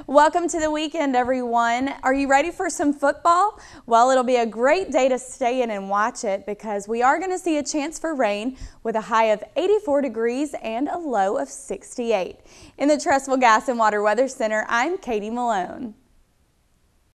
Welcome to the weekend, everyone. Are you ready for some football? Well, it'll be a great day to stay in and watch it because we are going to see a chance for rain with a high of 84 degrees and a low of 68. In the Trussville Gas and Water Weather Center, I'm Katie Malone.